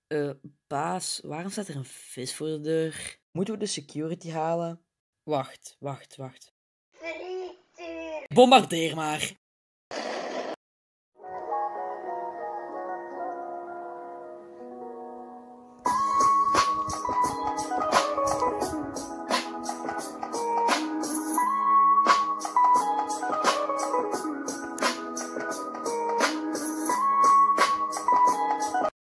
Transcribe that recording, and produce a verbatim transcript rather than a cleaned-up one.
Eh, baas, waarom staat er een vis voor de deur? Moeten we de security halen? Wacht, wacht, wacht. Bombardeer maar.